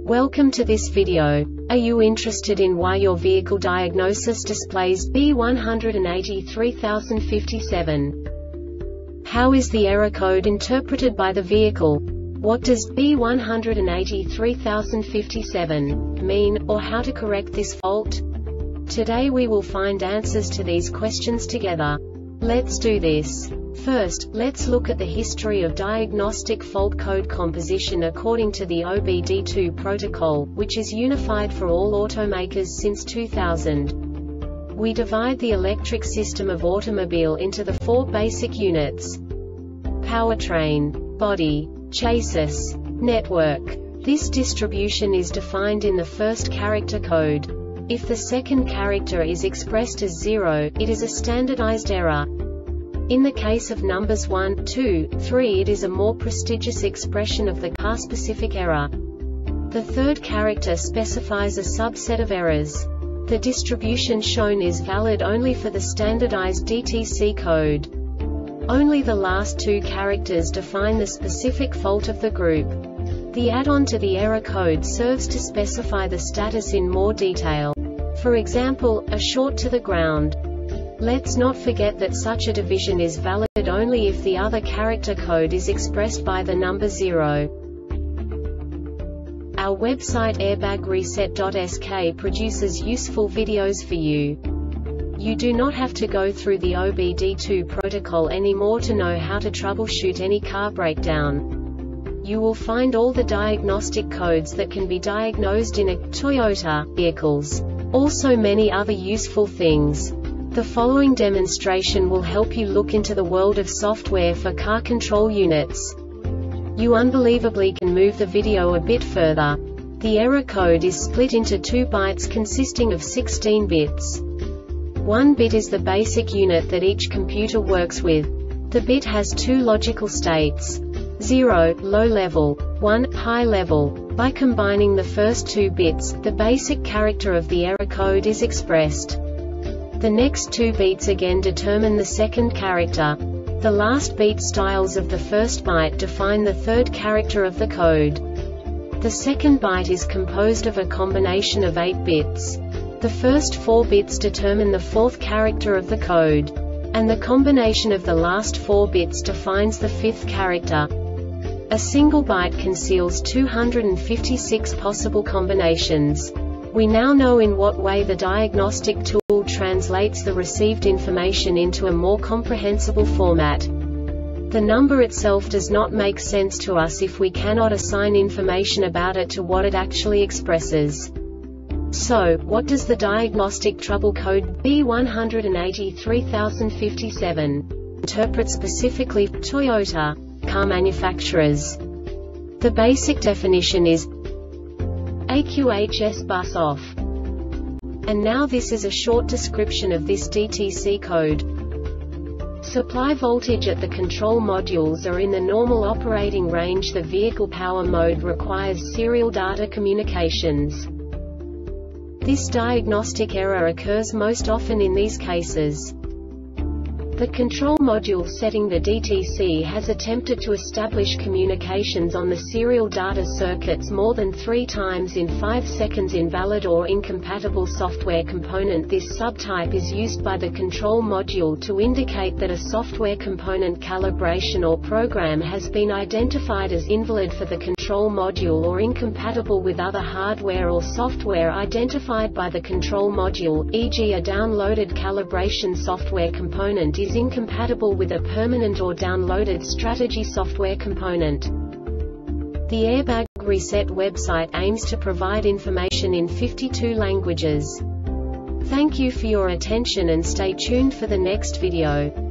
Welcome to this video. Are you interested in why your vehicle diagnosis displays B183057? How is the error code interpreted by the vehicle? What does B183057 mean, or how to correct this fault? Today we will find answers to these questions together. Let's do this. First, let's look at the history of diagnostic fault code composition according to the OBD2 protocol, which is unified for all automakers since 2000. We divide the electric system of automobile into the four basic units: powertrain, body, chassis, network. This distribution is defined in the first character code. If the second character is expressed as 0, it is a standardized error. In the case of numbers 1, 2, 3, it is a more prestigious expression of the car-specific error. The third character specifies a subset of errors. The distribution shown is valid only for the standardized DTC code. Only the last two characters define the specific fault of the group. The add-on to the error code serves to specify the status in more detail. For example, a short to the ground. Let's not forget that such a division is valid only if the other character code is expressed by the number 0. Our website airbagreset.sk produces useful videos for you. You do not have to go through the OBD2 protocol anymore to know how to troubleshoot any car breakdown. You will find all the diagnostic codes that can be diagnosed in a Toyota vehicles. Also many other useful things. The following demonstration will help you look into the world of software for car control units. You unbelievably can move the video a bit further. The error code is split into 2 bytes consisting of 16 bits. 1 bit is the basic unit that each computer works with. The bit has 2 logical states: 0, low level, 1, high level. By combining the first 2 bits, the basic character of the error code is expressed. The next 2 beats again determine the second character. The last beat styles of the first byte define the third character of the code. The second byte is composed of a combination of 8 bits. The first 4 bits determine the fourth character of the code. And the combination of the last 4 bits defines the fifth character. A single byte conceals 256 possible combinations. We now know in what way the diagnostic tool translates the received information into a more comprehensible format. The number itself does not make sense to us if we cannot assign information about it to what it actually expresses. So, what does the diagnostic trouble code B183057 interpret specifically for Toyota car manufacturers? The basic definition is AQHS bus off. And now this is a short description of this DTC code. Supply voltage at the control modules are in the normal operating range. The vehicle power mode requires serial data communications. This diagnostic error occurs most often in these cases. The control module setting the DTC has attempted to establish communications on the serial data circuits more than 3 times in 5 seconds. Invalid or incompatible software component. This subtype is used by the control module to indicate that a software component calibration or program has been identified as invalid for the control module or incompatible with other hardware or software identified by the control module, e.g. a downloaded calibration software component is incompatible with a permanent or downloaded strategy software component. The Airbag Reset website aims to provide information in 52 languages. Thank you for your attention and stay tuned for the next video.